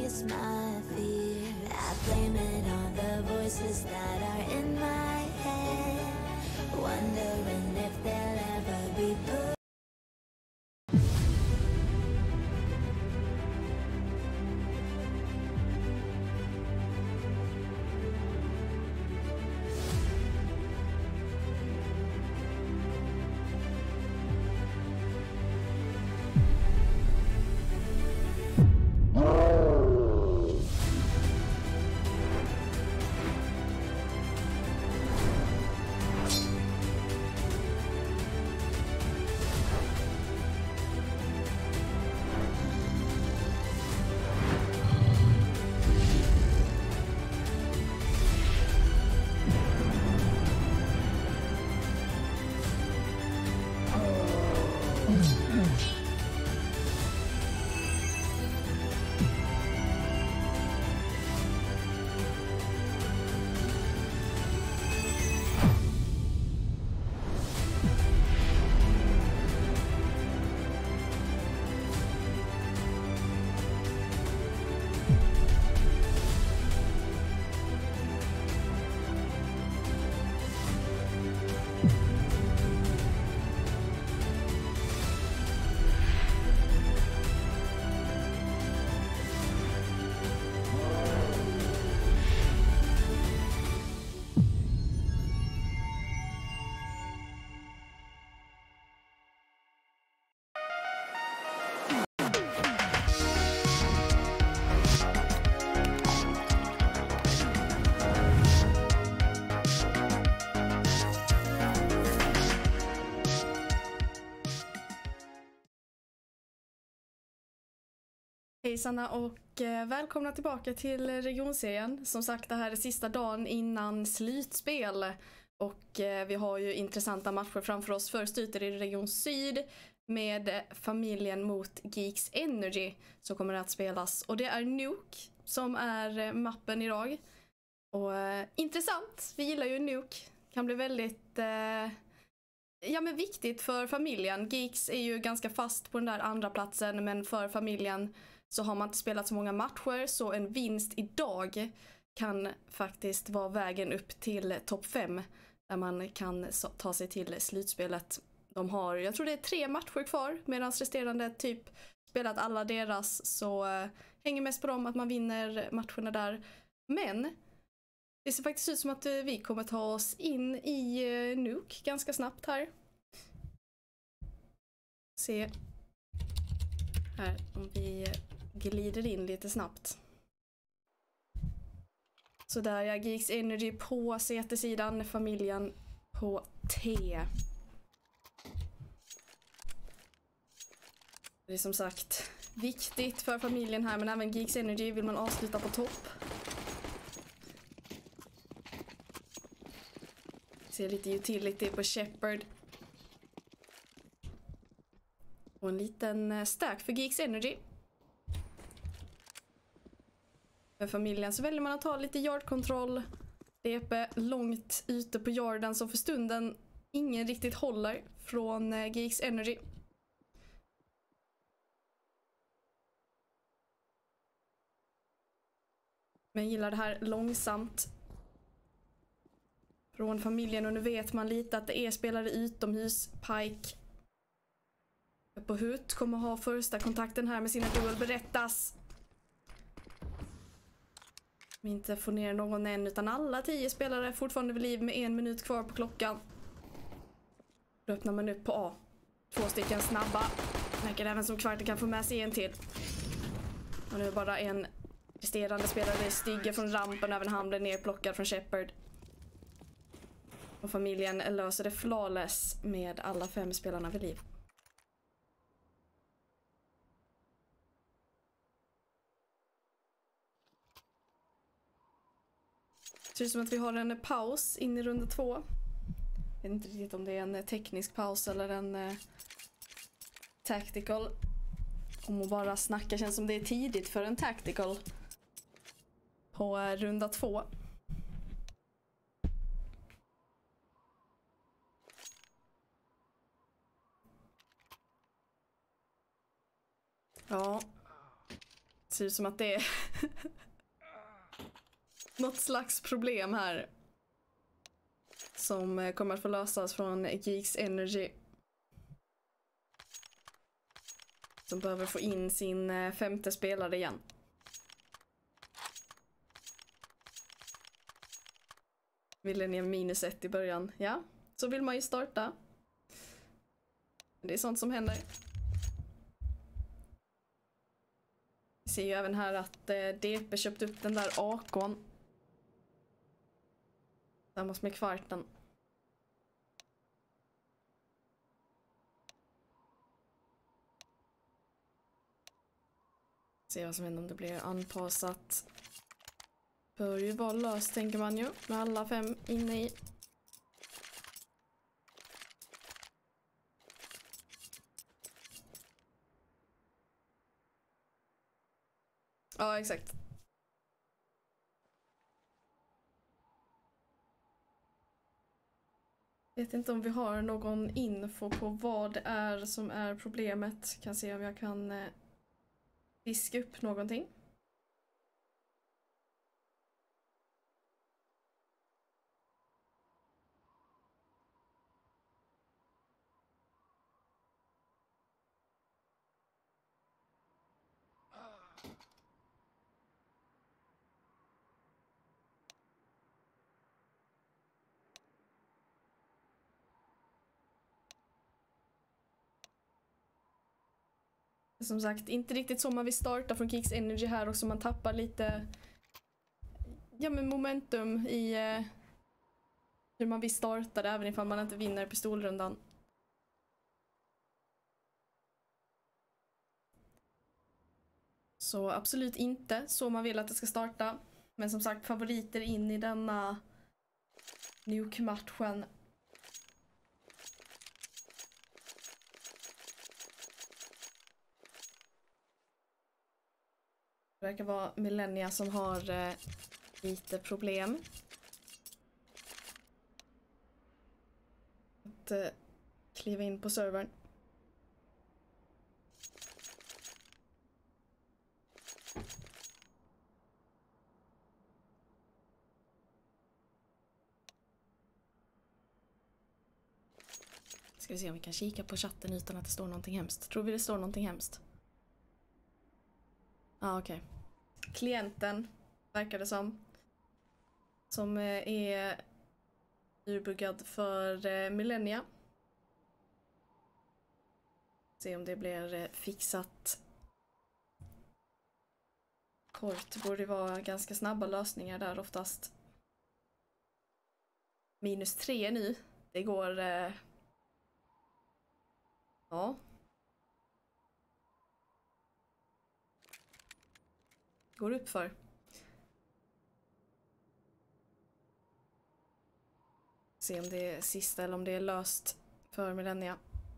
face my fear. I blame it on the voices that are in my head, wondering if they'll ever be put. Hejsanna och välkomna tillbaka till regionserien. Som sagt, det här är sista dagen innan slutspel. Och vi har ju intressanta matcher framför oss. Först ut är det Region Syd med familjen mot Geeks Energy som kommer att spelas. Och det är Nuke som är mappen idag. Och intressant, vi gillar ju Nuke. Kan bli väldigt viktigt för familjen. Geeks är ju ganska fast på den där andra platsen, men för familjen så har man inte spelat så många matcher, så en vinst idag kan faktiskt vara vägen upp till topp 5 där man kan ta sig till slutspelet. De har, jag tror det är 3 matcher kvar, medan resterande typ spelat alla deras, så hänger mest på dem att man vinner matcherna där. Men det ser faktiskt ut som att vi kommer ta oss in i Nuke ganska snabbt här. Se här om vi glider in lite snabbt. Så där är Geeks Energy på CT-sidan, familjen på T. Det är som sagt viktigt för familjen här, men även Geeks Energy vill man avsluta på topp. Ser lite utility på Shepard. Och en liten stack för Geeks Energy. För familjen så väljer man att ta lite yardkontroll. DP långt ute på yarden som för stunden ingen riktigt håller från Geeks Energy. Men jag gillar det här långsamt från familjen, och nu vet man lite att det är spelare utomhus. Pike på Hut kommer ha första kontakten här med sina duel, berättas. Vi inte får ner någon än, utan alla 10 spelare är fortfarande vid liv med 1 minut kvar på klockan. Då öppnar man upp på A. 2 stycken snabba. Verkar även som kvarten kan få med sig en till. Och nu är bara en resterande spelare stiger från rampen, även han blir nerplockad från Shepard. Och familjen löser det flawless med alla 5 spelarna vid liv. Det ser ut som att vi har en paus in i runda 2. Jag vet inte riktigt om det är en teknisk paus eller en tactical. Om att bara snacka känns som det är tidigt för en tactical på runda 2. Ja. Ser ut som att det är något slags problem här som kommer att få lösas från Geeks Energy. Som behöver få in sin femte spelare igen. Millennium -1 i början. Ja, så vill man ju starta. Det är sånt som händer. Vi ser ju även här att DP köpt upp den där Akon. Tillsammans med kvarten. Se vad som händer om det blir anpassat. Bör ju vara löst, tänker man ju. Med alla 5 inne i. Ja, exakt. Vet inte om vi har någon info på vad det är som är problemet. Kan se om jag kan fiska upp någonting. Som sagt, inte riktigt så man vill starta från Geeks Energy här också. Man tappar lite momentum i hur man vill starta det, även ifall man inte vinner pistolrundan. Så absolut inte så man vill att det ska starta. Men som sagt, favoriter in i denna Nuke-matchen. Det verkar vara Millennia som har lite problem. Att kliva in på servern. Ska vi se om vi kan kika på chatten utan att det står någonting hemskt. Tror vi det står någonting hemskt? Ja, okej. Klienten verkar det som är urbuggad för Millennia. Se om det blir fixat. Kort borde vara ganska snabba lösningar där oftast. -3 nu. Det går... ja. Går upp för. Se om det är sista eller om det är löst för Millennia.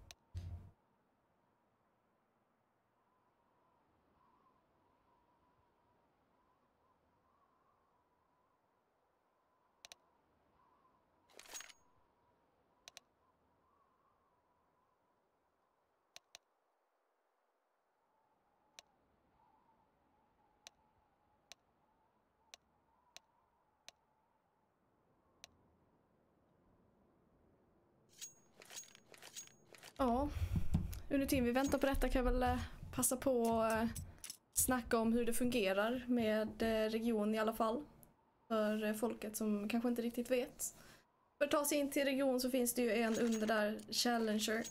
Ja, under tiden vi väntar på detta kan jag väl passa på att snacka om hur det fungerar med region i alla fall. För folket som kanske inte riktigt vet. För att ta sig in till region så finns det ju en under där, Challenger.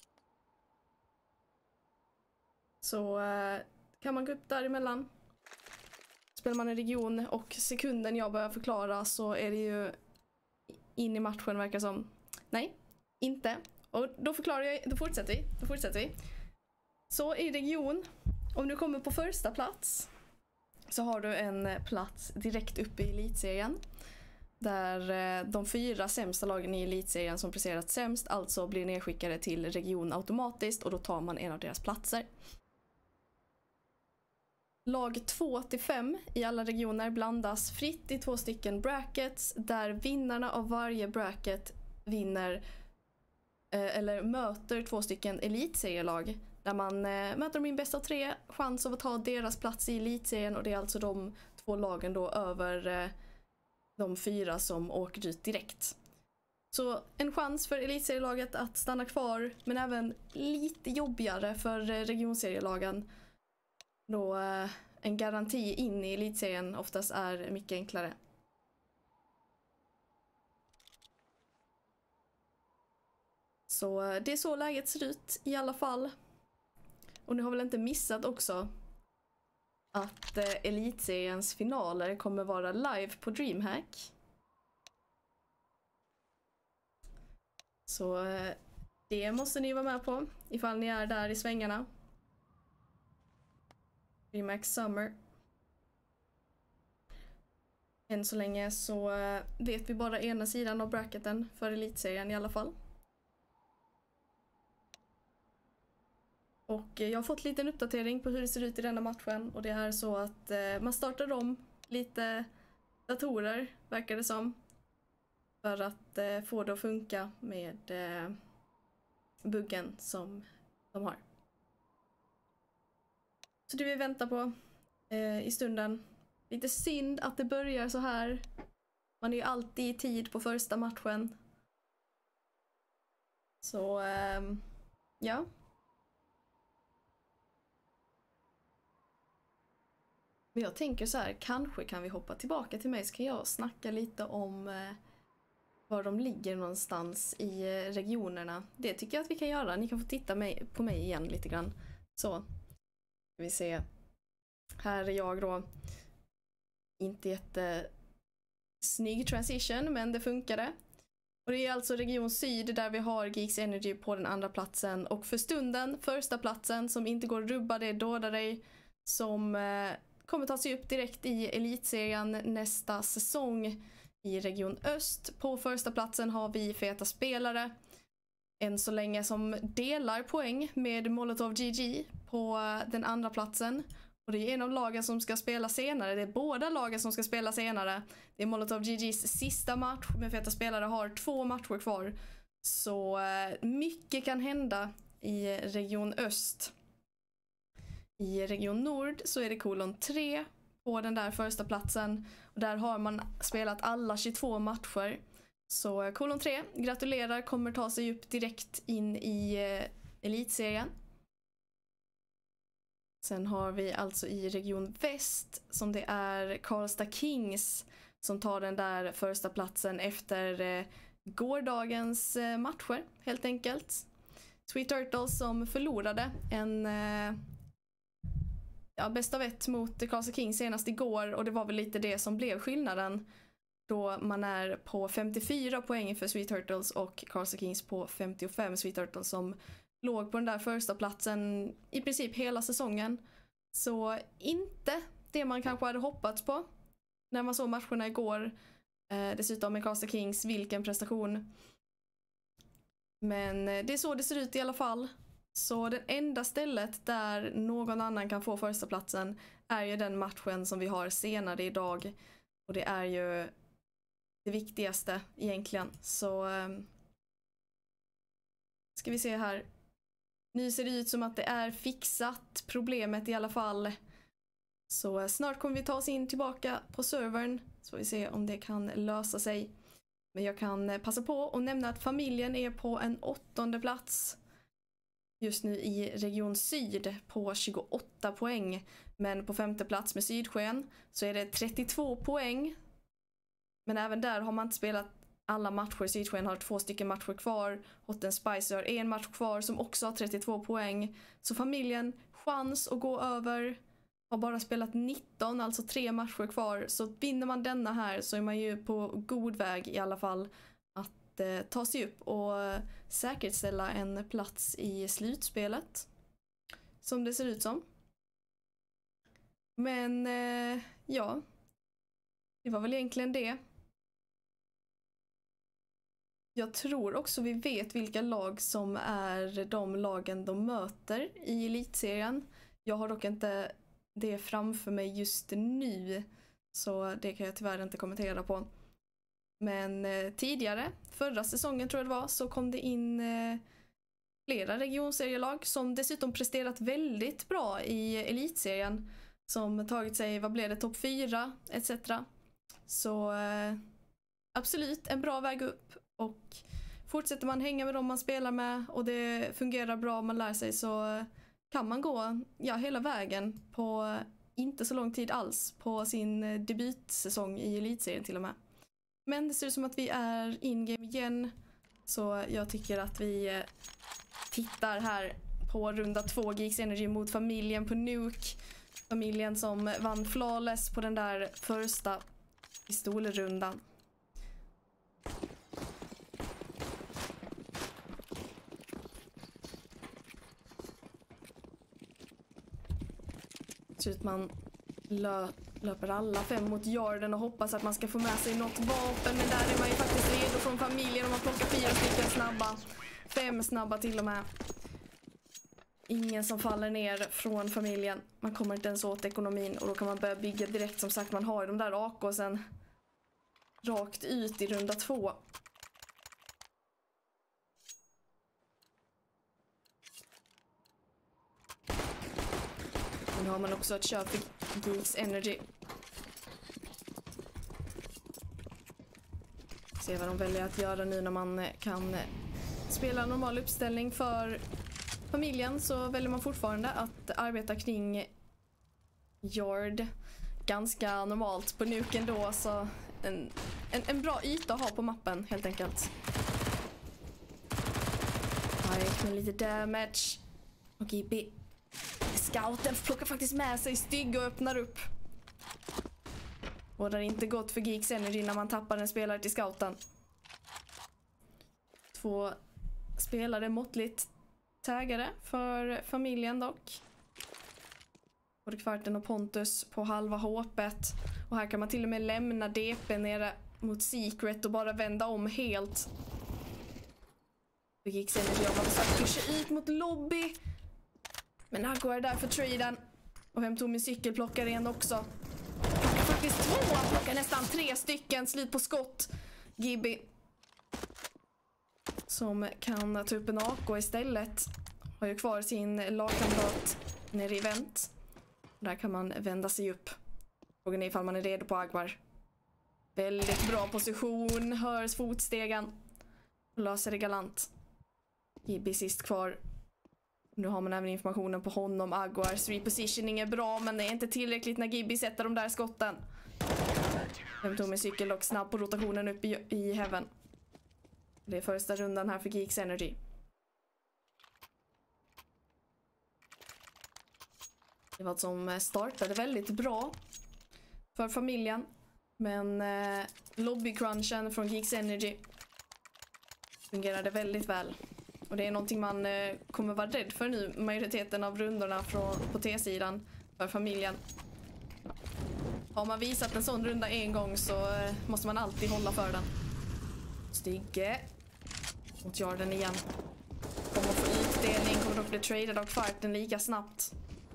Så kan man gå upp däremellan. Spelar man en region och sekunden jag börjar förklara så är det ju in i matchen verkar som. Nej, inte. Och då förklarar jag, då fortsätter vi. Så i region, om du kommer på första plats så har du en plats direkt uppe i elitserien. Där de 4 sämsta lagen i elitserien som presterat sämst alltså blir nedskickade till region automatiskt och då tar man en av deras platser. Lag 2-5 i alla regioner blandas fritt i 2 stycken brackets där vinnarna av varje bracket vinner eller möter 2 stycken elitserielag där man möter dem i en bäst av 3, chans att ta deras plats i elitserien, och det är alltså de 2 lagen då över de 4 som åker ut direkt. Så en chans för elitserielaget att stanna kvar, men även lite jobbigare för regionserielagen, då en garanti in i elitserien oftast är mycket enklare. Så det är så läget ser ut i alla fall. Och ni har väl inte missat också att elitseriens finaler kommer vara live på DreamHack. Så det måste ni vara med på ifall ni är där i svängarna. DreamHack Summer. Än så länge så vet vi bara ena sidan av bracketen för elitserien i alla fall. Och jag har fått lite en uppdatering på hur det ser ut i denna matchen, och det är så att man startar om lite datorer, verkar det som, för att få det att funka med buggen som de har. Så det vi väntar på i stunden. Lite synd att det börjar så här. Man är ju alltid i tid på första matchen. Så ja. Men jag tänker så här, kanske kan vi hoppa tillbaka till mig, så kan jag snacka lite om var de ligger någonstans i regionerna. Det tycker jag att vi kan göra. Ni kan få titta på mig igen lite grann. Så, ska vi se. Här är jag då. Inte jättesnygg transition, men det funkade. Och det är alltså region syd där vi har Geeks Energy på den andra platsen. Och för stunden, första platsen som inte går att rubba, det är Döda dig, som kommer ta sig upp direkt i elitserien nästa säsong i region öst. På första platsen har vi Feta Spelare, än så länge, som delar poäng med Molotov GG på den andra platsen. Och det är en av lagen som ska spela senare. Det är båda lagen som ska spela senare. Det är Molotov GGs sista match, men Feta Spelare har 2 matcher kvar. Så mycket kan hända i region öst. I region nord så är det kolon 3 på den där första platsen. Och där har man spelat alla 22 matcher. Så kolon 3, gratulerar, kommer ta sig upp direkt in i elitserien. Sen har vi alltså i region väst som det är Karlstad Kings som tar den där första platsen efter gårdagens matcher helt enkelt. Sweet Turtles som förlorade en bäst av 1 mot Karlstad Kings senast igår, och det var väl lite det som blev skillnaden, då man är på 54 poäng för Sweet Turtles och Karlstad Kings på 55. Sweet Turtles som låg på den där första platsen i princip hela säsongen. Så inte det man kanske hade hoppats på när man såg matcherna igår. Dessutom med Karlstad Kings, vilken prestation. Men det är så det ser ut i alla fall. Så det enda stället där någon annan kan få första platsen är ju den matchen som vi har senare idag. Och det är ju det viktigaste egentligen. Så ska vi se här. Nu ser det ut som att det är fixat, problemet i alla fall. Så snart kommer vi ta oss in tillbaka på servern. Så vi ser om det kan lösa sig. Men jag kan passa på och nämna att familjen är på en 8:e plats. Just nu i region syd på 28 poäng. Men på 5:e plats med Sydsken så är det 32 poäng. Men även där har man inte spelat alla matcher. Sydsken har 2 stycken matcher kvar. Hot and Spice har 1 match kvar som också har 32 poäng. Så familjen, chans att gå över, har bara spelat 19, alltså 3 matcher kvar. Så vinner man denna här så är man ju på god väg i alla fall att ta sig upp och säkerställa en plats i slutspelet. Som det ser ut som. Men ja, det var väl egentligen det. Jag tror också vi vet vilka lag som är de lagen de möter i elitserien. Jag har dock inte det framför mig just nu, så det kan jag tyvärr inte kommentera på. Men tidigare, förra säsongen tror jag det var, så kom det in flera regionserielag som dessutom presterat väldigt bra i elitserien. Som tagit sig, vad blev det, topp 4 etc. Så absolut en bra väg upp, och fortsätter man hänga med dem man spelar med och det fungerar bra, man lär sig, så kan man gå hela vägen på inte så lång tid alls på sin debutsäsong i elitserien till och med. Men det ser ut som att vi är in-game igen, så jag tycker att vi tittar här på runda 2, Geeks Energy mot familjen på Nuke. Familjen som vann flawless på den där första pistolrundan. Så ut man löper alla 5 mot Jordan och hoppas att man ska få med sig något vapen, men där är man ju faktiskt redo från familjen och man plockar 4 stycken snabba. 5 snabba till och med. Ingen som faller ner från familjen. Man kommer inte ens åt ekonomin och då kan man börja bygga direkt. Som sagt, man har ju de där AK:sen rakt ut i runda 2. Nu har man också ett köp för Geeks Energy. Se vad de väljer att göra nu när man kan spela normal uppställning för familjen, så väljer man fortfarande att arbeta kring Jord. Ganska normalt på nuken då, så en bra yta att ha på mappen helt enkelt. Pike med lite damage. Och GB Scouten plockar faktiskt med sig stygg och öppnar upp. Och det är inte gott för Geeks Energy när man tappar en spelare till scouten. 2 spelare måttligt taggade för familjen dock. Både Kvarten och Pontus på halva HP:t. Och här kan man till och med lämna DP nere mot Secret och bara vända om helt. Det gick sen att jag försökt pusha ut mot lobby. Men här går jag där för traden. Och vem tog min cykel, plockar en också. Plockar faktiskt 2, plockar nästan 3 stycken, slut på skott. Gibby som kan ta upp en AK istället. Har ju kvar sin lagkamrat nere i vänt. Där kan man vända sig upp. Frågan är ifall man är redo på Agvar. Väldigt bra position. Hörs fotstegen. Löser det galant. Gibby sist kvar. Nu har man även informationen på honom. Agvars repositioning är bra, men det är inte tillräckligt när Gibby sätter de där skotten. Vem tog med cykel och snabb på rotationen upp i heaven. Det är första rundan här för Geeks Energy. Det var som startade väldigt bra för familjen. Men lobbycrunchen från Geeks Energy fungerade väldigt väl. Och det är någonting man kommer vara rädd för nu, majoriteten av rundorna på T-sidan för familjen. Har man visat en sån runda en gång så måste man alltid hålla för den. Stygge mot Jordan igen. Kommer att få utdelning, kommer att bli traded av Kvarten lika snabbt.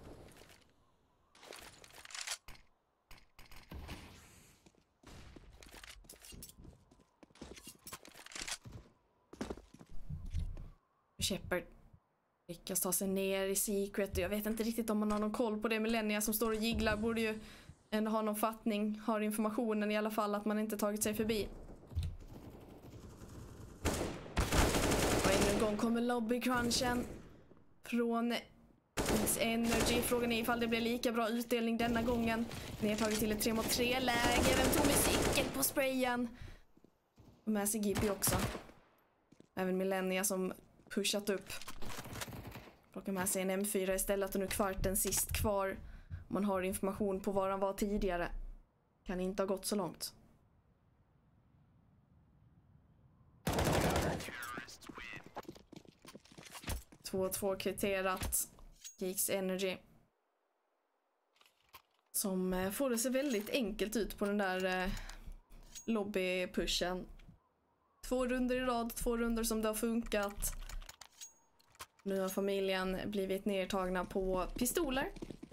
Shepard lyckas ta sig ner i Secret. Jag vet inte riktigt om man har någon koll på det. Millennia som står och jigglar borde ju ändå ha någon fattning. Har informationen i alla fall att man inte tagit sig förbi. Och ännu en gång kommer lobbycrunchen från Geeks Energy. Frågan är ifall det blir lika bra utdelning denna gången. Nedtaget till ett 3 mot 3 läge. Vem tog med cykeln på sprayen? Och med sig Gibby också. Även Millennia som pushat upp. Plockar med sig en M4 istället och nu Kvarten sist kvar. Man har information på var han var tidigare. Kan inte ha gått så långt. Två kvitterat. Geeks Energy. Som får det se väldigt enkelt ut på den där lobbypushen. 2 runder i rad, 2 runder som det har funkat. Nu har familjen blivit nedtagna på pistoler.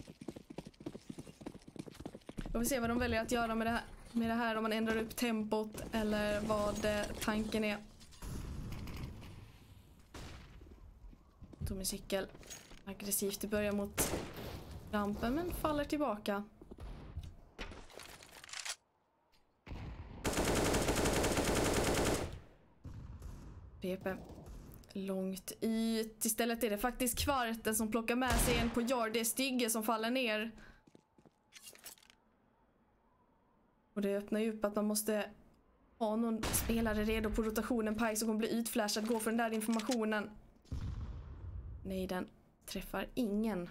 Vi får se vad de väljer att göra med det här. Om man ändrar upp tempot eller vad tanken är. Tommy cykel aggressivt i början mot rampen men faller tillbaka. PP långt ut. Istället är det faktiskt Kvarten som plockar med sig en på yard. Det är Stygge som faller ner. Och det öppnar ju upp att man måste ha någon spelare redo på rotationen. Pike som kommer bli utflashad. Gå för den där informationen. Nej, den träffar ingen.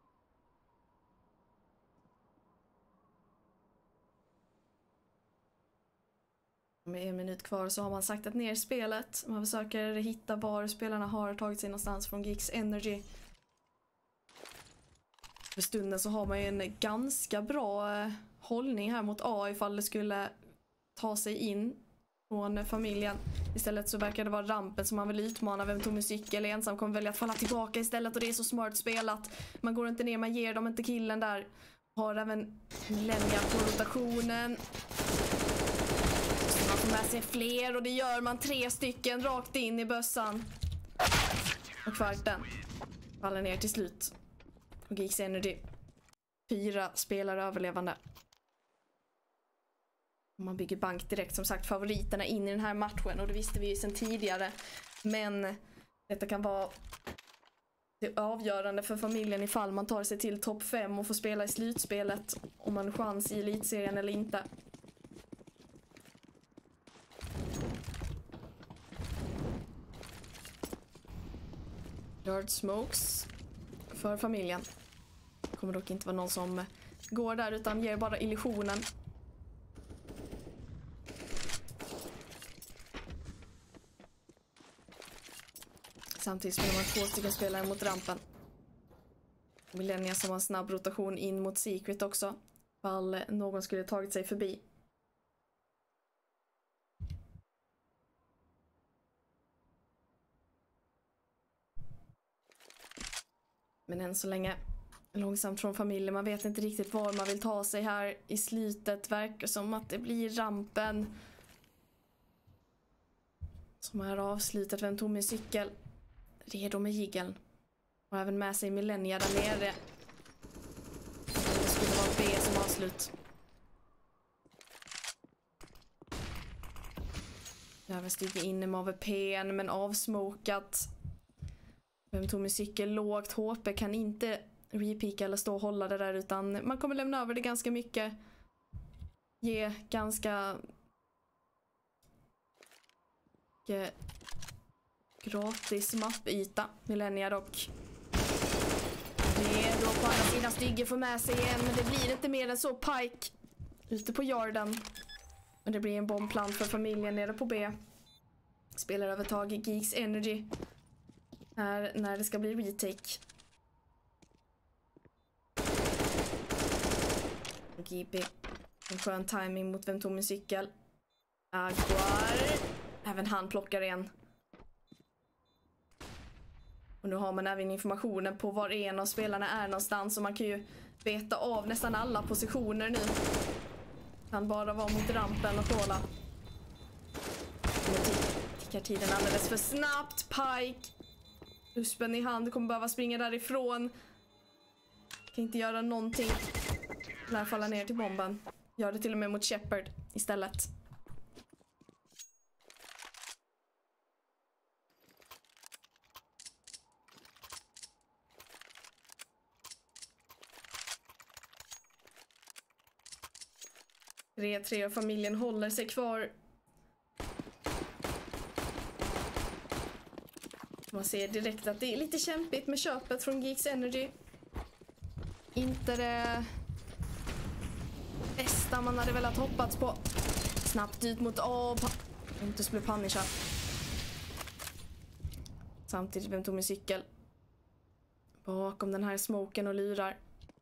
Med 1 minut kvar så har man saktat ner spelet. Man försöker hitta var spelarna har tagit sig någonstans från GX Energy. För stunden så har man ju en ganska bra hållning här mot A ifall det skulle ta sig in från familjen. Istället så verkar det vara rampen som man vill utmana. Vem Tommy cykel är ensam kommer välja att falla tillbaka istället och det är så smart spelat. Man går inte ner, man ger dem inte killen där. Har även Millennia på rotationen. Man får med sig fler och det gör man 3 stycken rakt in i bössan. Och Kvarten faller ner till slut. Och GX Energy 4 spelare överlevande. Och man bygger bank direkt, som sagt, favoriterna in i den här matchen och det visste vi ju sedan tidigare. Men detta kan vara det avgörande för familjen ifall man tar sig till topp 5 och får spela i slutspelet om man har chans i elitserien eller inte. Yard smokes för familjen. Det kommer dock inte vara någon som går där utan ger bara illusionen. Samtidigt spelar man 2 stycken spelare mot rampen. Millennia som har en snabb rotation in mot Secret också. Fall någon skulle tagit sig förbi. Men än så länge långsamt från familjen. Man vet inte riktigt var man vill ta sig här i slutet. Verkar som att det blir rampen som är avslutat. Vem tog med cykel? Redo med jiggeln. Och även med sig Millennia där nere. Det skulle vara B som avslut. Även stiger in med AWP:n men avsmokat. Vem tog med cykel lågt. HP kan inte repeaka eller stå och hålla det där utan man kommer lämna över det ganska mycket. Ge ganska gratis mappyta. Millennia dock. Det är då på andra sidan Stygge får med sig en men det blir inte mer än så. Pike ute på yarden. Men det blir en bombplan för familjen nere på B. Spelar övertag i GX Energy. Här när det ska bli retake. GB. En skön timing mot vem tog min cykel. Aguar. Även han plockar en. Och nu har man även informationen på var en av spelarna är någonstans. Och man kan ju veta av nästan alla positioner nu. Kan bara vara mot rampen och kolla. Nu tickar tiden alldeles för snabbt. Pike. Uspen i hand. Kommer behöva springa därifrån. Kan inte göra någonting. Lär falla ner till bomben. Gör det till och med mot Shepard istället. Tre och familjen håller sig kvar. Man ser direkt att det är lite kämpigt med köpet från GX Energy. Inte det bästa man hade velat hoppats på. Snabbt ut mot A. Inte bli punishad. Samtidigt vem tog min cykel bakom den här smoken och lurar.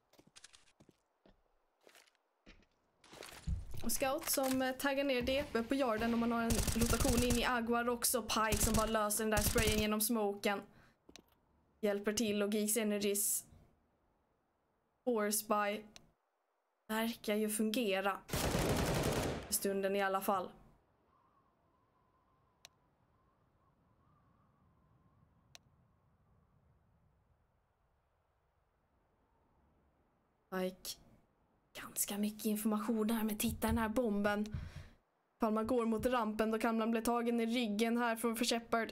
Och Scout som taggar ner DP på yarden och man har en rotation in i Aguar också. Pike som bara löser den där sprayen genom smoken. Hjälper till och GX Energys Force by verkar ju fungera. För stunden i alla fall. Like, ganska mycket information här, men titta den här bomben. Ifall man går mot rampen då kan man bli tagen i ryggen här från Shepard.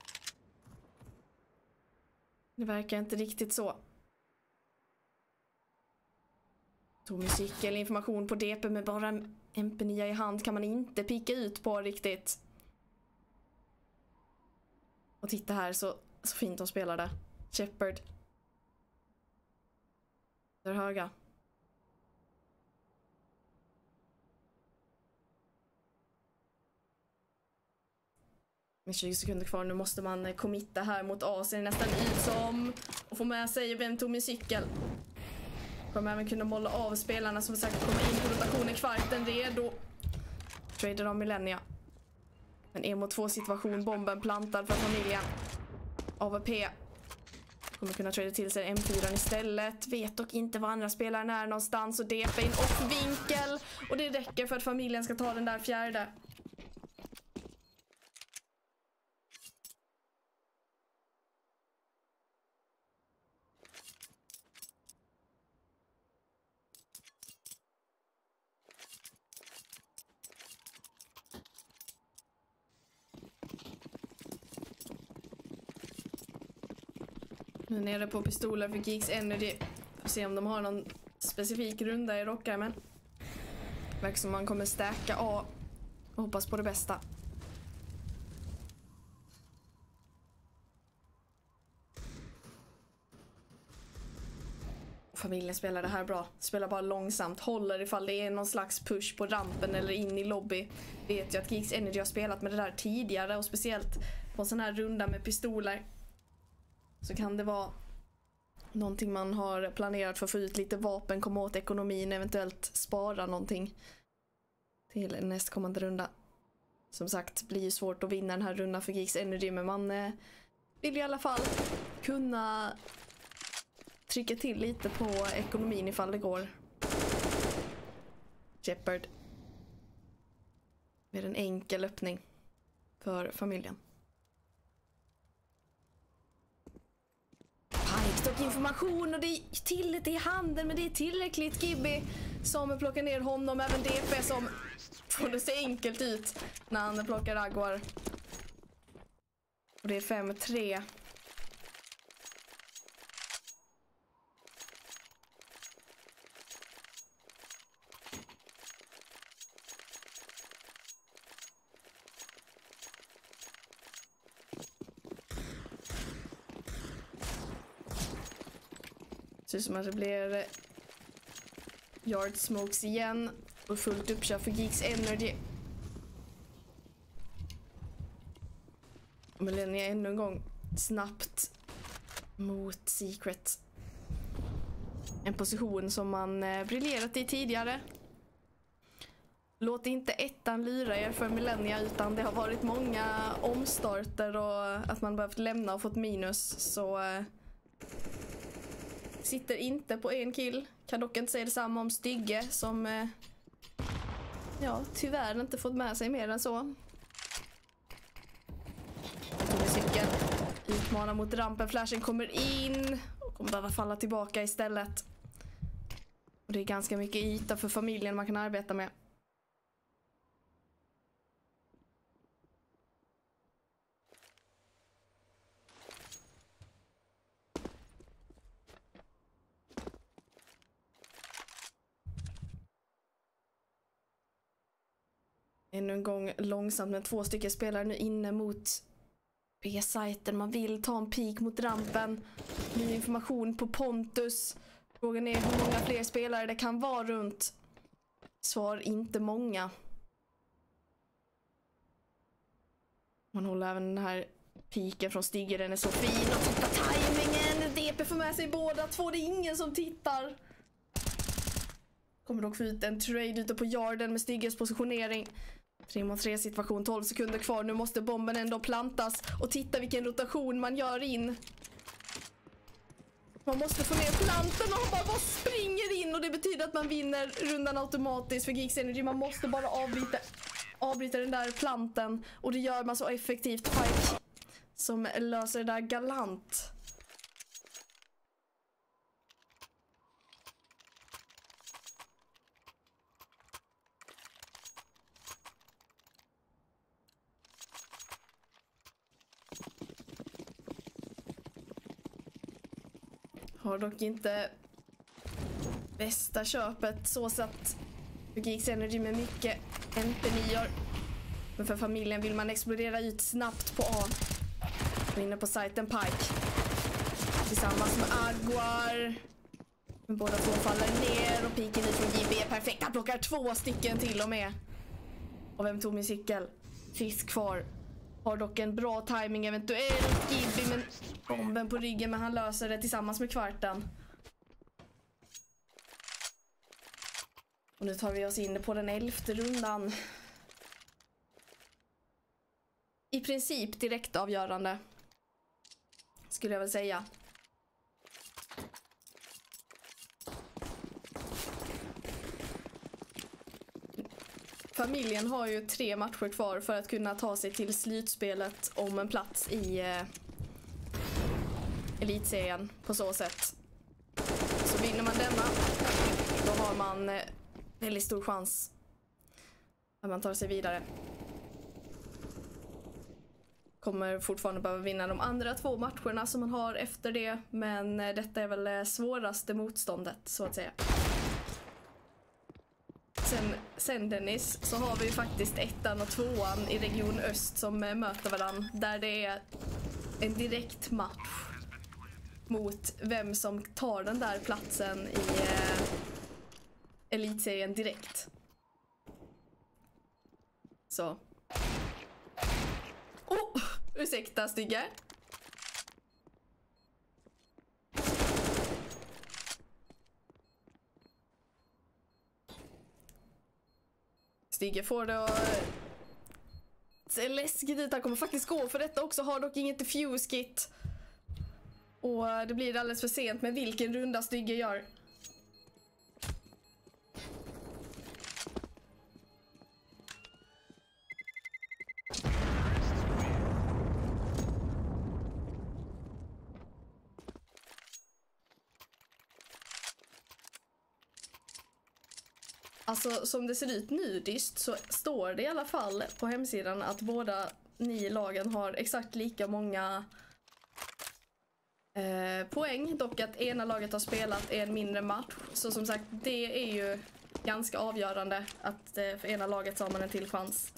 Det verkar inte riktigt så. Tom cykel, information på DP med bara MP9 i hand kan man inte picka ut på riktigt. Och titta här så fint de spelade. Shepard. Där höga. Med 20 sekunder kvar, nu måste man committa här mot A. Ser nästan ut som och få med sig vem tog min cykel. Kommer även kunna måla av spelarna som sagt komma in på rotationen. Kvarten redo. Trader av Millennia. En 1-mot-2 situation, bomben plantad för familjen. AVP kommer kunna trada till sig M4 istället. Vet dock inte var andra spelaren är någonstans. Och DP in och vinkel. Och det räcker för att familjen ska ta den där fjärde. Nu nere på pistoler för Geeks Energy. Får se om de har någon specifik runda i rockar, men verkar som man kommer stärka A och hoppas på det bästa. Familjen spelar det här bra. Spelar bara långsamt. Håller ifall det är någon slags push på rampen eller in i lobby. Vet ju att Geeks Energy har spelat med det där tidigare. Och speciellt på en sån här runda med pistoler så kan det vara någonting man har planerat för att få ut lite vapen, komma åt ekonomin, eventuellt spara någonting till nästkommande runda. Som sagt, blir ju svårt att vinna den här rundan för Geeks Energy, men man vill i alla fall kunna trycka till lite på ekonomin ifall det går. Shepard med en enkel öppning för familjen. Och information och det är tillit i handen, men det är tillräckligt. Gibby som plockar ner honom, även DP som får det se enkelt ut när han plockar Agwar. Och det är 5-3. Det ser ut som att det blir yard smokes igen och fullt uppkör för Geeks Energy. Millennia ännu en gång snabbt mot Secret. En position som man briljerat i tidigare. Låt inte ettan lyra er för Millennia, utan det har varit många omstarter och att man behövt lämna och fått minus, så sitter inte på en kill. Kan dock inte säga detsamma om Stygge som tyvärr inte fått med sig mer än så. Cykeln utmanar mot rampen. Flashen kommer in och kommer behöva falla tillbaka istället. Och det är ganska mycket yta för familjen man kan arbeta med. Ännu en gång långsamt med 2 stycken spelare nu inne mot B-sajten. Man vill ta en peak mot rampen. Ny information på Pontus. Frågan är hur många fler spelare det kan vara runt. Svar inte många. Man håller även den här piken från Stigge. Den är så fin. Och titta tajmingen. DP får med sig båda två. Det är ingen som tittar. Kommer dock få ut en trade ute på yarden med Stigges positionering. 3-mot-3 situation, 12 sekunder kvar. Nu måste bomben ändå plantas. Och titta vilken rotation man gör in. Man måste få ner planten och han bara springer in. Och det betyder att man vinner rundan automatiskt för Geeks Energy. Man måste bara avbryta den där planten. Och det gör man så effektivt. Pike som löser det där galant. Har dock inte bästa köpet så satt för Geeks Energy med mycket MP9. Men för familjen vill man explodera ut snabbt på A. Och inne på sajten Pike. Tillsammans med Arguar. Men båda två faller ner och piken ut från JB är perfekt. Han plockar 2 stycken till och med. Och vem tog min cykel? Sist kvar. Har dock en bra timing eventuellt. JB med bomben på ryggen, men han löser det tillsammans med kvarten. Och nu tar vi oss in på den 11:e rundan. I princip direkt avgörande, skulle jag väl säga. Familjen har ju 3 matcher kvar för att kunna ta sig till slutspelet om en plats i elitserien på så sätt. Så vinner man denna, då har man väldigt stor chans att man tar sig vidare. Kommer fortfarande behöva vinna de andra 2 matcherna som man har efter det, men detta är väl svåraste motståndet så att säga. Sen Dennis, så har vi ju faktiskt 1:an och 2:an i region Öst som möter varann, där det är en direkt match mot vem som tar den där platsen i elitserien direkt. Så. Ursäkta, stygga. Stigge får det att se läskigt ut. Han kommer faktiskt gå för detta också. Har dock inget diffuse kit. Och det blir alldeles för sent med vilken runda Stigge gör. Alltså som det ser ut nudiskt så står det i alla fall på hemsidan att båda 9 lagen har exakt lika många poäng. Dock att ena laget har spelat en mindre match. Så som sagt, det är ju ganska avgörande att för ena laget så har man en till chans.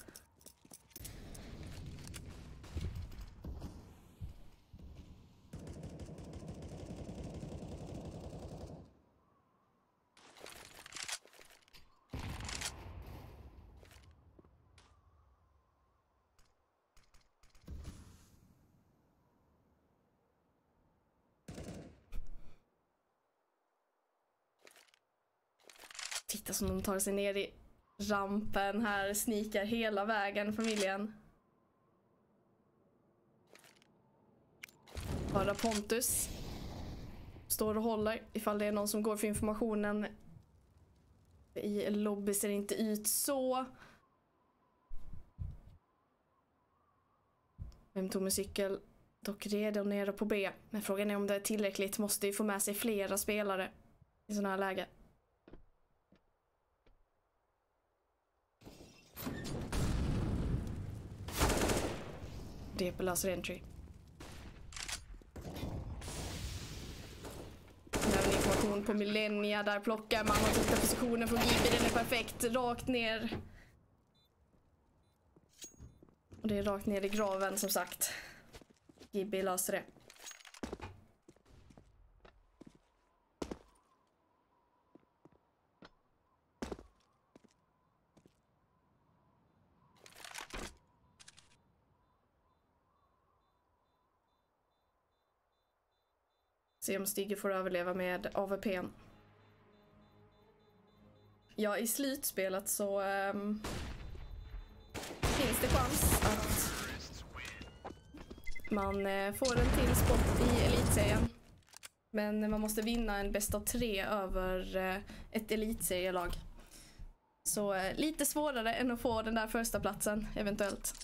Titta som de tar sig ner i rampen här, snikar hela vägen familjen. Bara Pontus står och håller ifall det är någon som går för informationen. I lobby ser det inte ut så. Vem tog med cykel? Dock redan nere på B. Men frågan är om det är tillräckligt. Måste ju få med sig flera spelare i sådana här läge. Det löser entry. Även information på Millennia. Där plockar man och tittar positionen från Gibi. Den är perfekt. Rakt ner. Och det är rakt ner i graven som sagt. Gibi löser det. Se om Stigge får överleva med AVP:n. Ja, i slutspelet så finns det chans att man får en till spot i elitserien. Men man måste vinna en bäst av 3 över ett elitserielag. Så lite svårare än att få den där första platsen eventuellt.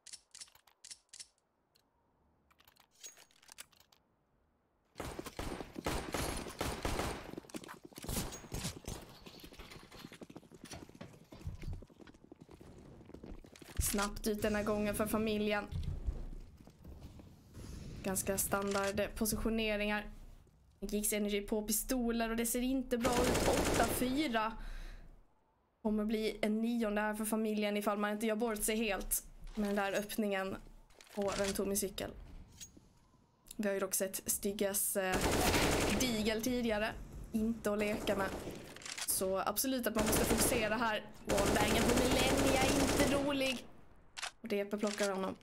Snabbt ut den här gången för familjen. Ganska standard positioneringar. Geeks Energy på pistoler och det ser inte bra ut. 8-4. Kommer bli en 9:e här för familjen ifall man inte gör bort sig helt med den där öppningen på vem tog min cykel. Vi har ju dock sett Styggas Deagle tidigare. Inte att leka med. Så absolut att man måste fokusera här. Wallbangen på Millennia är inte rolig. Och DP plockar honom.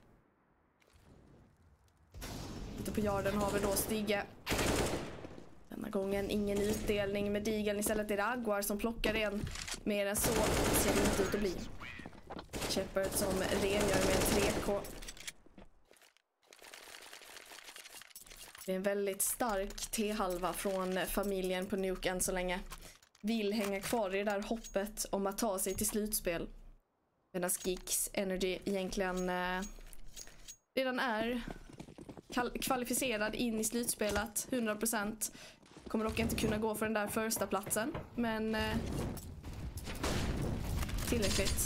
Ute på yarden har vi då Stygge. Denna gången ingen utdelning med Deagle. Istället är det Aguar som plockar en. Mer än så ser det inte ut att bli. Shepard som rengör med en 3K. Det är en väldigt stark T-halva från familjen på Nuke än så länge. Vill hänga kvar i det där hoppet om att ta sig till slutspel. Medan Geeks Energy egentligen redan är kvalificerad in i slutspelet 100%. Kommer dock inte kunna gå för den där första platsen, men tillräckligt.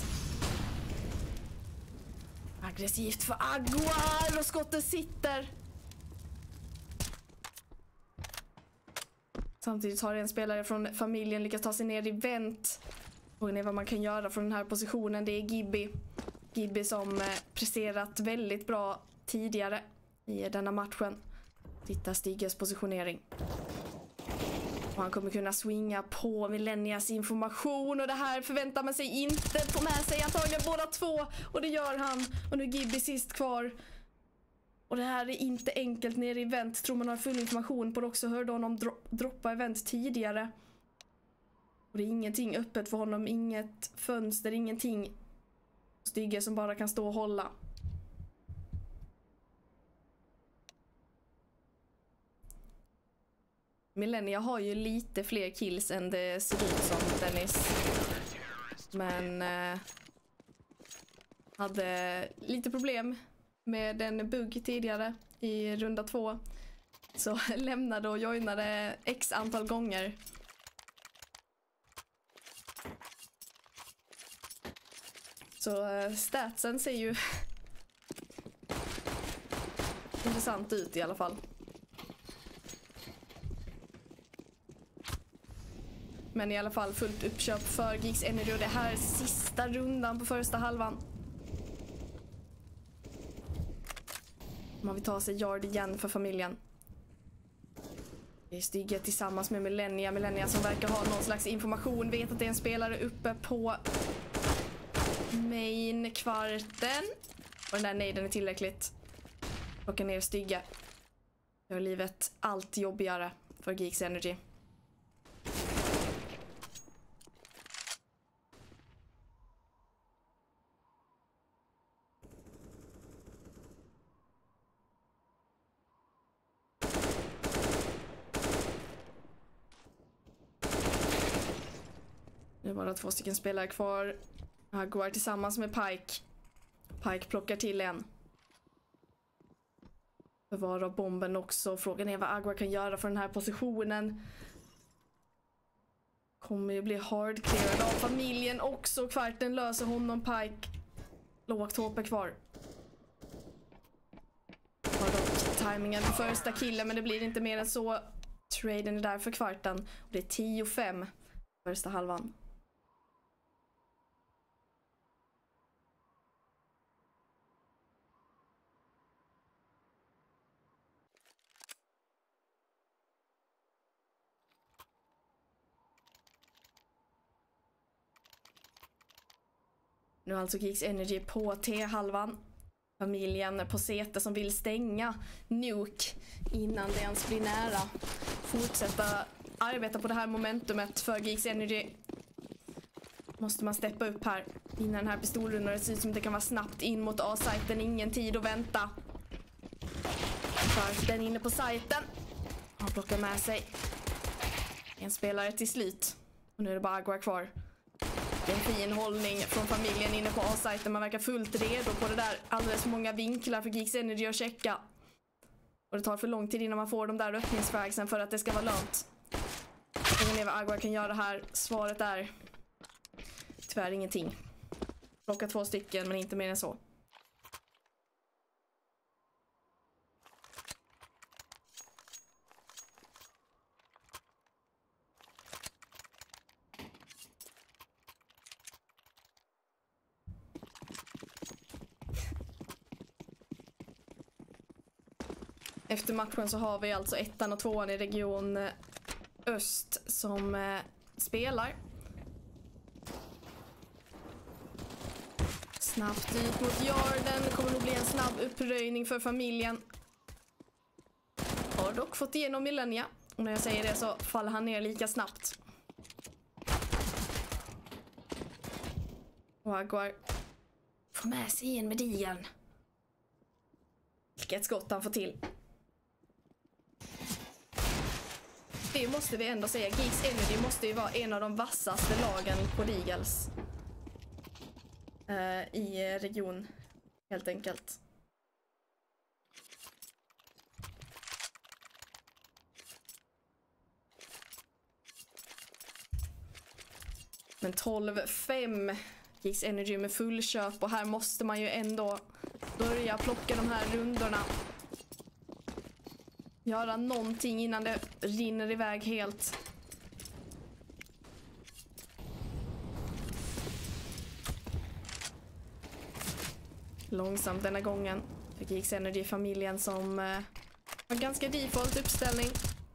Aggressivt för Aguar och skottet sitter. Samtidigt har en spelare från familjen lyckats ta sig ner i vänt. Frågan är vad man kan göra från den här positionen. Det är Gibby. Gibby som presterat väldigt bra tidigare i denna matchen. Titta Stigges positionering. Och han kommer kunna swinga på Millennias information. Och det här förväntar man sig inte få med sig antagligen båda två. Och det gör han. Och nu är Gibby sist kvar. Och det här är inte enkelt nere i event. Tror man har full information på det också. Hörde honom droppa event tidigare. Och det är ingenting öppet för honom. Inget fönster, ingenting. Stygge som bara kan stå och hålla. Millennia har ju lite fler kills än det ser ut som, Dennis. Men hade lite problem med en bugg tidigare i runda 2. Så lämnade och joinade x antal gånger. Så statsen ser ju intressant ut i alla fall. Men i alla fall fullt uppköp för Geeks Energy och det här är sista rundan på första halvan. Man vill ta sig yard igen för familjen. Det är Stygge tillsammans med Millennia. Millennia som verkar ha någon slags information. Vet att det är en spelare uppe på main-kvarten. Och den där nejden är tillräckligt. Plocka ner Stygge. Gör livet allt jobbigare för Geeks Energy. Nu är bara 2 stycken spelare kvar. Aguar tillsammans med Pike. Pike plockar till en. Bevara bomben också. Frågan är vad Aguar kan göra för den här positionen. Kommer ju bli hardclearad av familjen också. Kvarten löser honom Pike. Lågt HP kvar. Har dock timingen på första killen men det blir inte mer än så. Traden är där för kvarten. Och det är 10-5 första halvan. Nu är alltså Geeks Energy på T-halvan. Familjen på CT som vill stänga Nuke innan det ens blir nära. Fortsätta arbeta på det här momentumet för Geeks Energy. Måste man steppa upp här innan den här pistolrundan. Det ser ut som det kan vara snabbt in mot A-sajten. Ingen tid att vänta. För den inne på sajten. Han plockar med sig en spelare till slut. Och nu är det bara Aguar kvar. Det är en fin hållning från familjen inne på A-sajten. Man verkar fullt redo på det där. Alldeles för många vinklar för Geeks Energy att checka. Och det tar för lång tid innan man får de där öppningsfragsen för att det ska vara lönt. Frågan är vad Aguar kan göra här. Svaret är tyvärr ingenting. Plocka 2 stycken men inte mer än så. Efter matchen så har vi alltså 1:an och 2:an i region öst som spelar. Snabbt ut mot Yarden. Kommer nog bli en snabb uppröjning för familjen. Har dock fått igenom Millennia. Och när jag säger det så faller han ner lika snabbt. Och Aguar får med sig en med digan. Vilket skott han får till. Det måste vi ändå säga. Geeks Energy måste ju vara en av de vassaste lagen på Deagles. I region, helt enkelt. Men 12-5 Geeks Energy med fullköp. Och här måste man ju ändå börja plocka de här rundorna. Göra någonting innan det rinner iväg helt. Långsamt denna gången för Geeks Energy-familjen som har ganska default uppställning.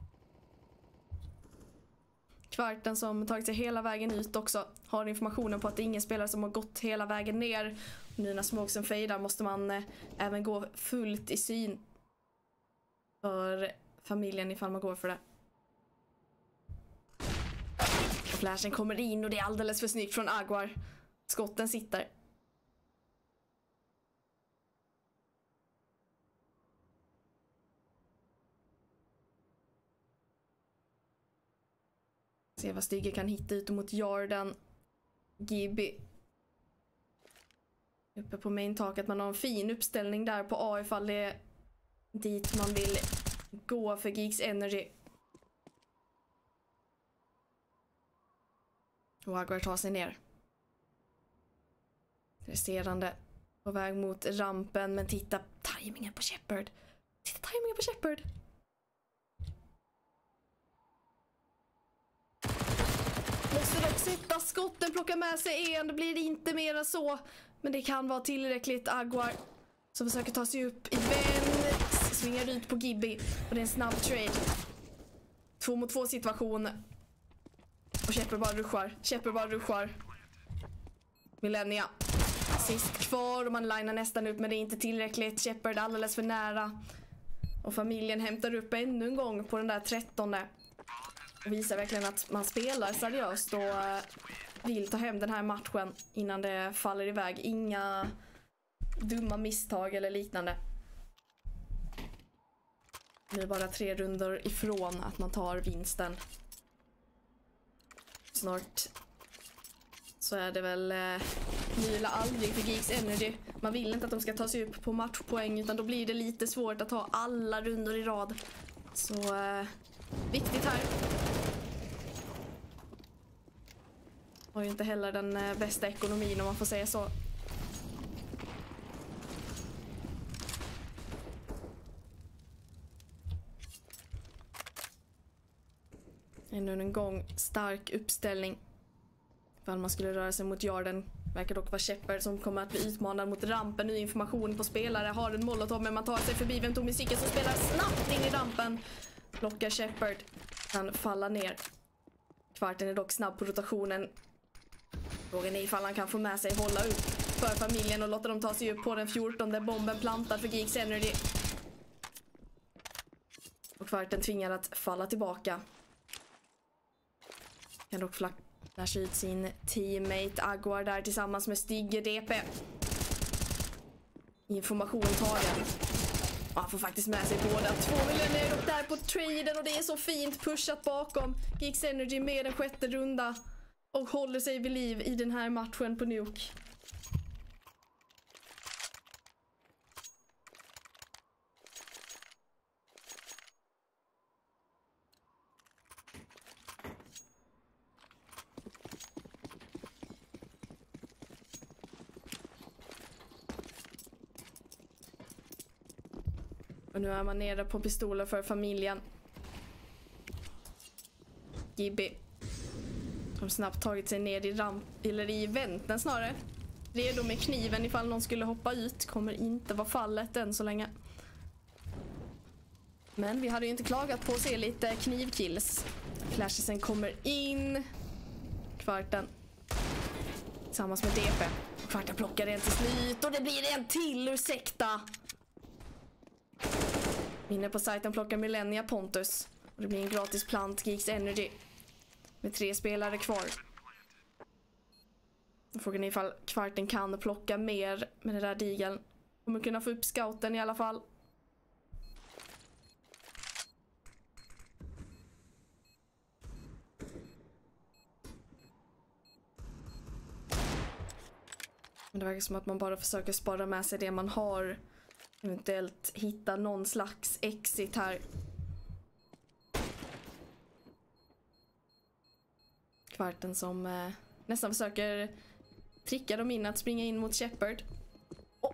Kvarten som tagit sig hela vägen ut också har informationen på att det är ingen spelare som har gått hela vägen ner. Och nu när smokesen fejdar måste man även gå fullt i syn för familjen ifall man går för det. Och flashen kommer in och det är alldeles för snyggt från Aguar. Skotten sitter. Se vad Stygge kan hitta ut mot Yarden. Gibby. Uppe på main-taket. Man har en fin uppställning där på A ifall det är dit man vill gå för Geeks Energy. Och Aguar tar sig ner. Resterande på väg mot rampen. Men titta tajmingen på Shepard. Titta tajmingen på Shepard. Måste dock sitta skotten, plocka med sig en. Det blir inte mer än så. Men det kan vara tillräckligt. Aguar som försöker ta sig upp i vänt. Svingar ut på Gibby. Och det är en snabb trade. 2 mot 2 situation. Och Shepard bara ruschar. Millennia. Sist kvar och man linar nästan upp men det är inte tillräckligt. Shepard alldeles för nära. Och familjen hämtar upp ännu en gång på den där 13:e. Och visar verkligen att man spelar seriöst och vill ta hem den här matchen innan det faller iväg. Inga dumma misstag eller liknande. Nu är bara 3 rundor ifrån att man tar vinsten. Snart så är det väl nu eller aldrig för Geeks Energy. Man vill inte att de ska ta sig upp på matchpoäng utan då blir det lite svårt att ta alla rundor i rad. Så viktigt här. Har ju inte heller den bästa ekonomin om man får säga så. Ännu en gång stark uppställning. Ifall man skulle röra sig mot Yarden. Verkar dock vara Shepard som kommer att bli utmanad mot rampen. Ny information på spelare. Har en molotov men man tar sig förbi Ventomisike som spelar snabbt in i rampen. Blockar Shepard. Kan falla ner. Kvarten är dock snabb på rotationen. Frågan är ifall han kan få med sig hålla upp för familjen och låta dem ta sig upp på den 14:e bomben plantad för Geeks Energy. Och kvarten tvingar att falla tillbaka. Kan dock flasha ut sin teammate Aguar där tillsammans med Stigge DP. Information tagen. Han får faktiskt med sig båda. 2 miljoner upp där på traden och det är så fint pushat bakom. Geeks Energy med den 6:e runda. Och håller sig vid liv i den här matchen på Nuke. Och nu är man nere på pistoler för familjen. Gibby. De har snabbt tagit sig ner i eller i vänten snarare. Redo med kniven ifall någon skulle hoppa ut. Kommer inte vara fallet än så länge. Men vi hade ju inte klagat på att se lite knivkills. Flashesen kommer in. Kvarten. Tillsammans med DP. Kvarten plockar en till slut. Och det blir en till, ursäkta. Inne på sajten plockar Millennia Pontus. Och det blir en gratis plant, Geeks Energy. Med 3 spelare kvar. Frågan är ifall Kvarten kan plocka mer med det där digeln. Kommer kunna få upp scouten i alla fall. Men det verkar som att man bara försöker spara med sig det man har. Eventuellt hitta någon slags exit här. Kvarten som nästan försöker tricka dem in att springa in mot Shepard. Oh.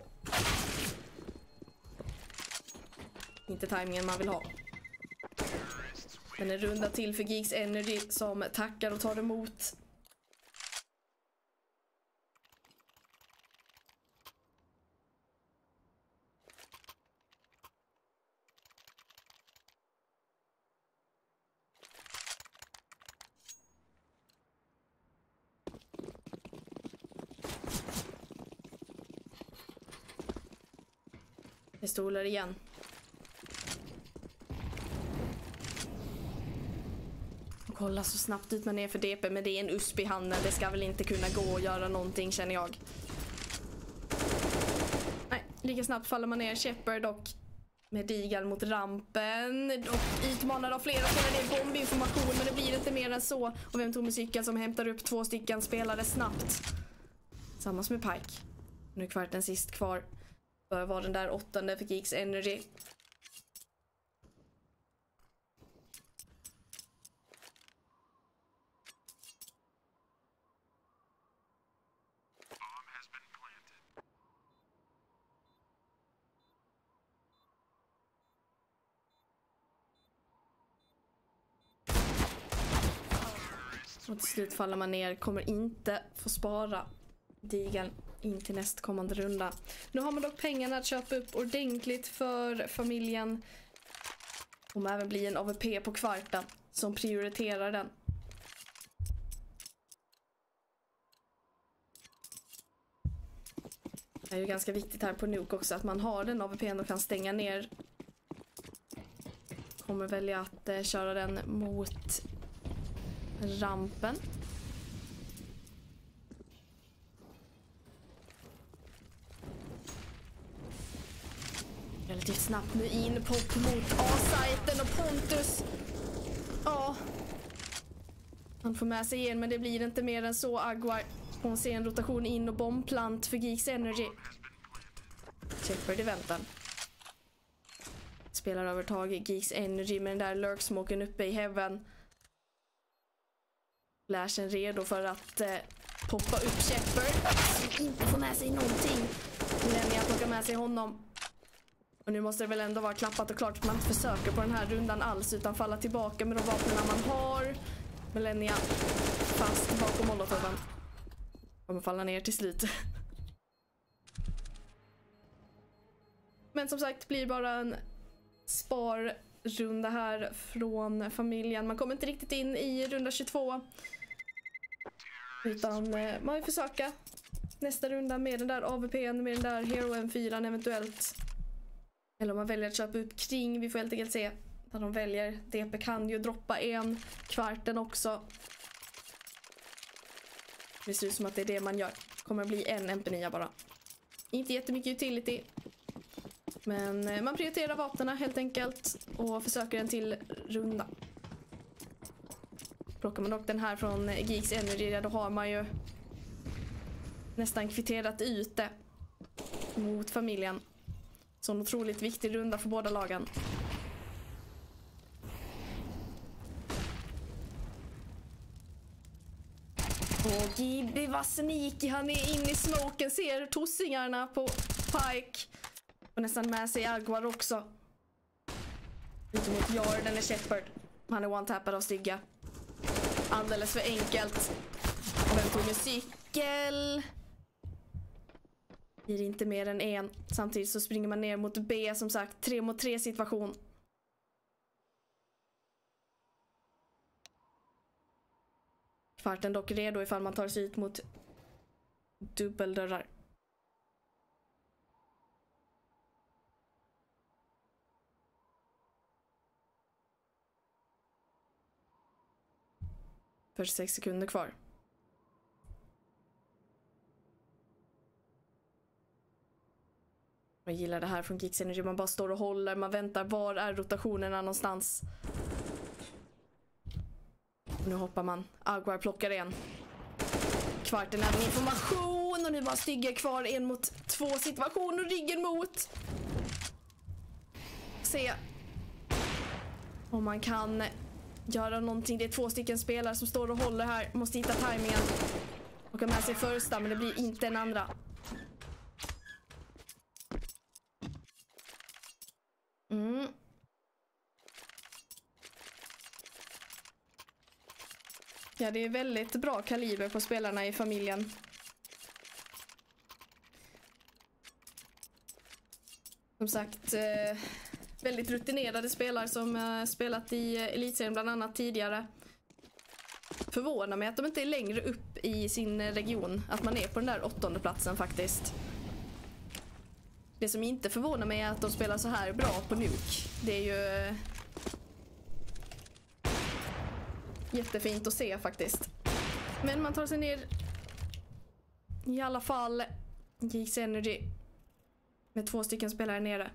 Inte timingen man vill ha. Men en runda till för Geeks Energy som tackar och tar emot. Pistoler igen. Och kolla så snabbt ut man är för DP, men det är en USP i handen. Det ska väl inte kunna gå och göra någonting, känner jag. Nej, lika snabbt faller man ner Shepard och med Digal mot rampen. Och utmanad av flera spelare, det är bombinformation, men det blir inte mer än så. Och vem tog musiken som hämtar upp 2 stycken spelare snabbt. Tillsammans med Pike. Nu är Kvarten sist kvar. Bör vara den där 8:e för Geeks Energy. Och till slut faller man ner. Kommer inte få spara Digeln in till nästkommande runda. Nu har man dock pengarna att köpa upp ordentligt för familjen. Det kommer även bli en AVP på Kvarten som prioriterar den. Det är ju ganska viktigt här på Nuke också att man har den AVPn och kan stänga ner. Kommer välja att köra den mot rampen. Relativt snabbt nu in pop mot A-sajten och Pontus. Ja. Han får med sig igen, men det blir inte mer än så. Aguar på en sen rotation in och bombplant för Geeks Energy. Shepard i väntan. Spelar övertag i Geeks Energy med den där lurksmoken uppe i heaven. Flashen redo för att poppa upp Shepard. Inte få med sig någonting. Millennia plockar med sig honom. Och nu måste det väl ändå vara klappat och klart att man inte försöker på den här rundan alls utan falla tillbaka med de vapnen man har. Millennia fast bakom molotoven. Kommer falla ner till slut. Men som sagt blir bara en sparrunda här från familjen. Man kommer inte riktigt in i runda 22. Utan man vill försöka nästa runda med den där AVPn, med den där Hero M4 eventuellt. Eller om man väljer att köpa upp kring. Vi får helt enkelt se när de väljer. DP kan ju droppa en Kvarten också. Det ser ut som att det är det man gör. Kommer att bli en MP9 bara. Inte jättemycket utility. Men man prioriterar vapnen helt enkelt. Och försöker en till runda. Plockar man dock den här från Geeks Energy, då har man ju nästan kvitterat ut det mot familjen. Så en otroligt viktig runda för båda lagen. Och Gibi Vaseniki, han är inne i smoken, ser tossingarna på Pike. Och nästan med sig Aguar också. Lite mot Jordan eller Shepard. Han är one-tappad av stygga. Alldeles för enkelt. Och vem tog en cykel? Blir inte mer än en. Samtidigt så springer man ner mot B, som sagt. 3 mot 3 situation. Kvarten dock redo ifall man tar sig ut mot dubbeldörrar. För 6 sekunder kvar. Jag gillar det här från Geeks Energy. Man bara står och håller. Man väntar. Var är rotationerna någonstans? Nu hoppar man. Aguar plockar en. Kvarten hade information. Och nu var Stygge kvar 1 mot 2 situation. Och ryggen mot. Se om man kan göra någonting. Det är 2 stycken spelare som står och håller här. Måste hitta tajmingen. Och ha med sig första. Men det blir inte en andra. Ja, det är väldigt bra kaliber på spelarna i familjen. Som sagt, väldigt rutinerade spelare som spelat i elitserien bland annat tidigare. Förvånar mig att de inte är längre upp i sin region. Att man är på den där 8:e platsen faktiskt. Det som inte förvånar mig är att de spelar så här bra på Nuke. Det är ju jättefint att se faktiskt. Men man tar sig ner i alla fall. Geeks Energy med 2 stycken spelare nere.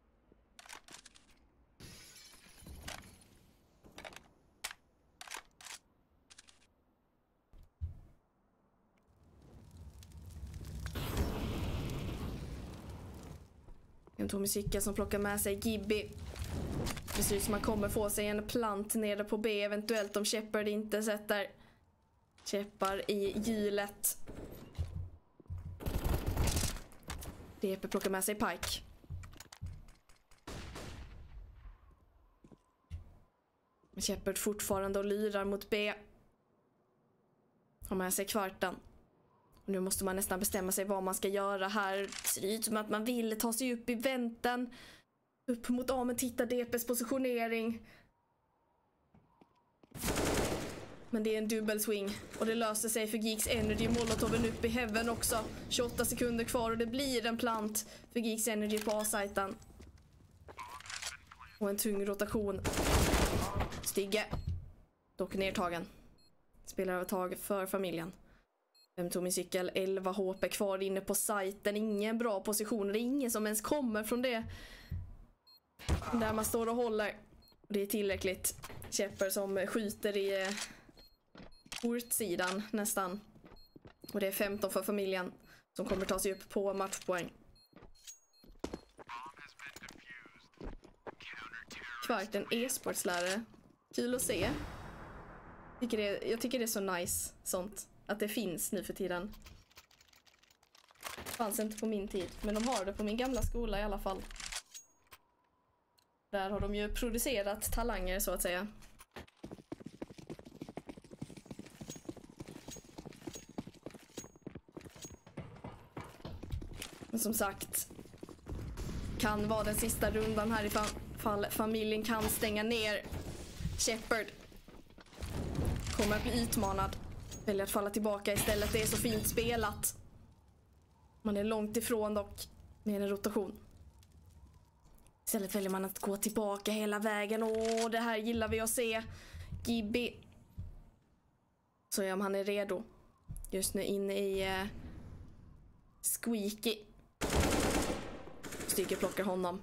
En Tommy Sicka som plockar med sig Gibby. Det ser ut som man kommer få sig en plant nere på B. Eventuellt om Shepard inte sätter käppar i hjulet. DP plockar med sig Pike. Shepard fortfarande och lyrar mot B. Har med sig kvarten. Och nu måste man nästan bestämma sig vad man ska göra här. Det ser ut som att man vill ta sig upp i vänten. Upp mot A, men titta DPs positionering. Men det är en dubbel swing. Och det löser sig för Geeks Energy. Molotoven upp i heaven också. 28 sekunder kvar och det blir en plant för Geeks Energy på A-sajten. Och en tung rotation. Stygge. Dock nedtagen. Spelar av tag för familjen. Tommy Cykel, 11 HP kvar inne på sajten. Ingen bra position. Det är ingen som ens kommer från det. Där man står och håller. Det är tillräckligt. Käppar som skjuter i portsidan nästan. Och det är 15 för familjen som kommer ta sig upp på matchpoäng. Kvarten e-sportslärare. Kul att se. Jag tycker det är så nice sånt. Att det finns nu för tiden. Fanns inte på min tid. Men de har det på min gamla skola i alla fall. Där har de ju producerat talanger så att säga. Men som sagt. Kan vara den sista rundan här ifall familjen kan stänga ner. Shepard kommer att bli utmanad. Väljer att falla tillbaka istället. Det är så fint spelat. Man är långt ifrån dock med en rotation. Istället väljer man att gå tillbaka hela vägen. Åh, det här gillar vi att se. Gibby. Så om han är redo. Just nu inne i Squeaky. Stygge plockar honom.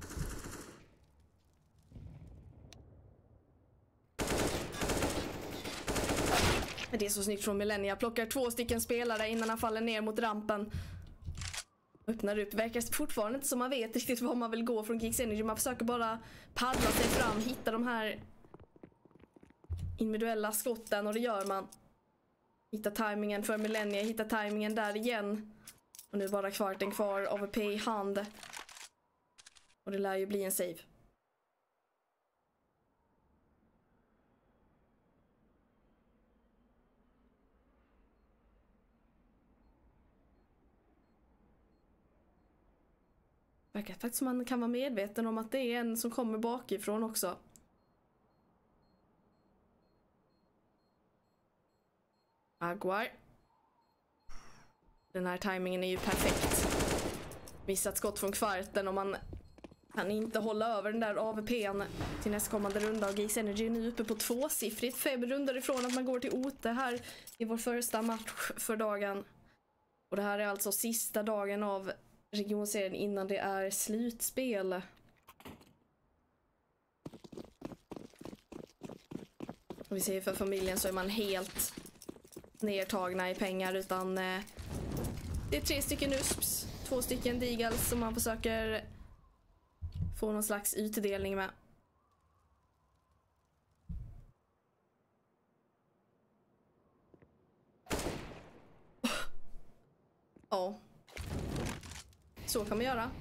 Det är så snyggt från Millennia. Plockar 2 stycken spelare innan han faller ner mot rampen. Öppnar upp. Verkar fortfarande inte som man vet riktigt var man vill gå från Geeks Energy. Man försöker bara paddla sig fram. Hitta de här individuella skotten. Och det gör man. Hitta timingen för Millennia. Hitta timingen där igen. Och nu bara kvarten kvar. AVP i hand. Och det lär ju bli en save. Verkar faktiskt som man kan vara medveten om att det är en som kommer bakifrån också. Aguar. Den här timingen är ju perfekt. Missat skott från kvarten och man kan inte hålla över den där AVP:n till nästkommande runda. Och GX Energy är nu uppe på 2-siffrigt. 5 rundor ifrån att man går till OT här i vår första match för dagen. Och det här är alltså sista dagen av regionserien innan det är slutspel. Och vi ser för familjen så är man helt nedtagna i pengar, utan det är 3 stycken USPs, 2 stycken Deagles som man försöker få någon slags utdelning med. Ja. Så kan man göra.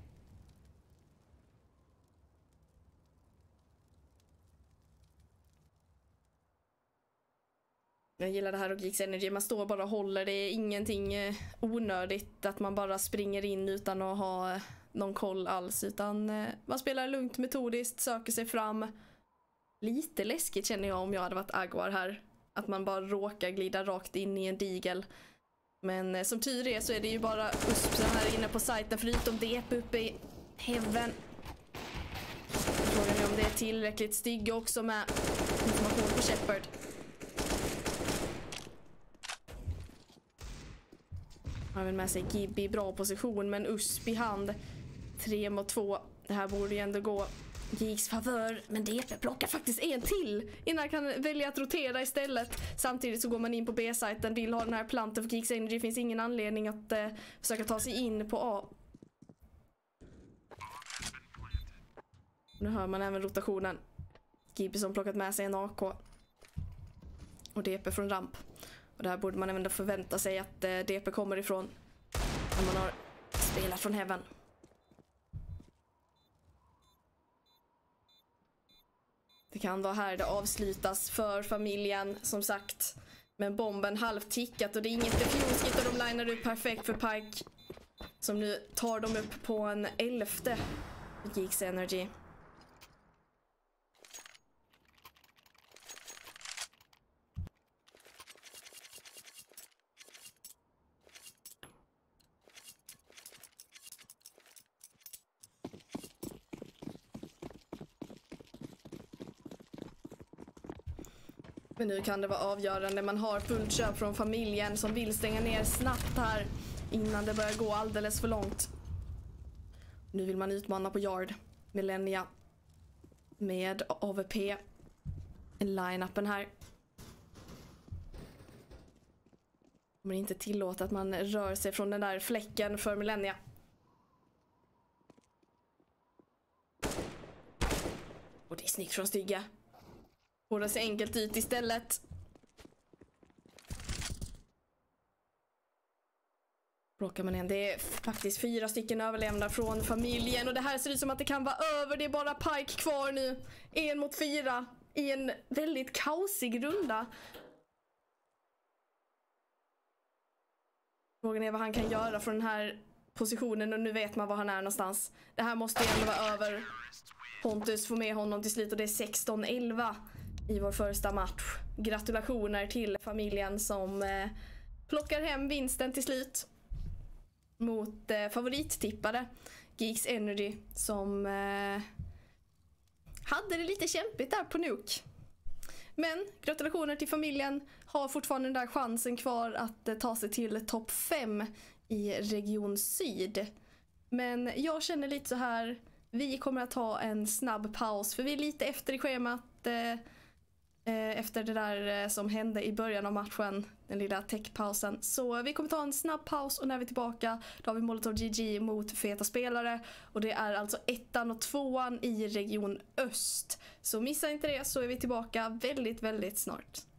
Jag gillar det här och GX Energy. Man står bara och håller. Det är ingenting onödigt att man bara springer in utan att ha någon koll alls. Utan man spelar lugnt, metodiskt, söker sig fram. Lite läskigt känner jag om jag hade varit Aguar här. Att man bara råkar glida rakt in i en Deagle. Men som tur är så är det ju bara USP här inne på sajten, förutom DP uppe i Heaven. Frågan är om det är tillräckligt stygg också med information på Shepard. Har väl med sig Gibby i bra position, men USP i hand. 3 mot 2. Det här borde ju ändå gå GX favör, men DP plockar faktiskt en till innan han kan välja att rotera istället. Samtidigt så går man in på B-sajten, vill ha den här planten för GX Energy. Finns ingen anledning att försöka ta sig in på A. Nu hör man även rotationen. Gibby som plockat med sig en AK. Och DP från ramp. Och där borde man även förvänta sig att DP kommer ifrån när man har spelat från Heaven. Det kan vara här det avslutas för familjen, som sagt. Men bomben halvt tickat och det är inget defusigt och de linar ut perfekt för Pike. Som nu tar dem upp på en 11:e GX Energy. Men nu kan det vara avgörande. Man har fullt köp från familjen som vill stänga ner snabbt här innan det börjar gå alldeles för långt. Nu vill man utmana på Yard. Millennia med AVP. Line-upen här. Kommer inte tillåta att man rör sig från den där fläcken för Millennia. Och det är snyggt från Stygga. Får det se enkelt ut istället. Råkar man igen. Det är faktiskt 4 stycken överlevnade från familjen. Och det här ser ut som att det kan vara över. Det är bara Pike kvar nu. 1 mot 4 i en väldigt kaosig runda. Frågan är vad han kan göra från den här positionen. Och nu vet man var han är någonstans. Det här måste ändå vara över. Pontus får med honom till slut och det är 16-11 i vår första match. Gratulationer till familjen som plockar hem vinsten till slut mot favorittippare GX Energy som hade det lite kämpigt där på Nuke. Men gratulationer till familjen, har fortfarande den där chansen kvar att ta sig till topp 5 i Region Syd. Men jag känner lite så här, vi kommer att ta en snabb paus för vi är lite efter i schemat efter det där som hände i början av matchen, den lilla techpausen. Så vi kommer ta en snabb paus och när vi är tillbaka då har vi Molotov GG mot feta spelare och det är alltså 1:an och 2:an i Region Öst. Så missa inte det, så är vi tillbaka väldigt, väldigt snart.